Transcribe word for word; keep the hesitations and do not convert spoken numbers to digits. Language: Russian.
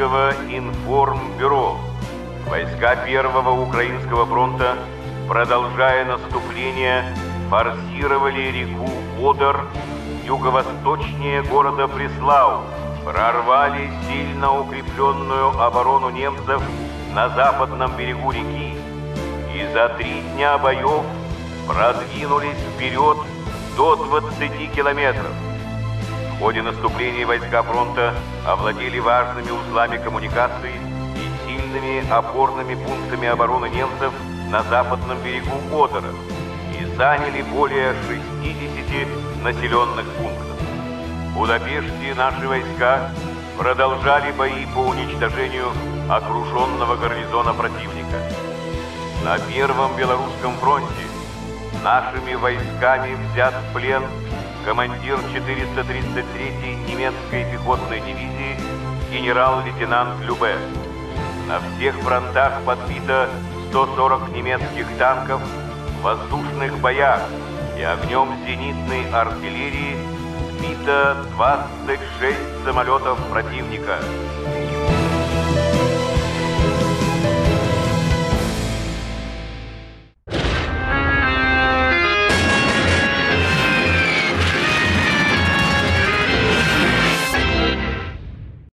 Минского информбюро. Войска Первого Украинского фронта, продолжая наступление, форсировали реку Одер юго-восточнее города Бреслау, прорвали сильно укрепленную оборону немцев на западном берегу реки и за три дня боев продвинулись вперед до двадцати километров. В ходе наступления войска фронта овладели важными узлами коммуникаций и сильными опорными пунктами обороны немцев на западном берегу Одера и заняли более шестидесяти населенных пунктов. В Будапеште наши войска продолжали бои по уничтожению окруженного гарнизона противника. На Первом Белорусском фронте нашими войсками взят в плен командир четыреста тридцать третьей немецкой пехотной дивизии генерал-лейтенант Любе. На всех фронтах подбито сто сорок немецких танков в воздушных боях и огнем зенитной артиллерии сбито двадцать шесть самолетов противника.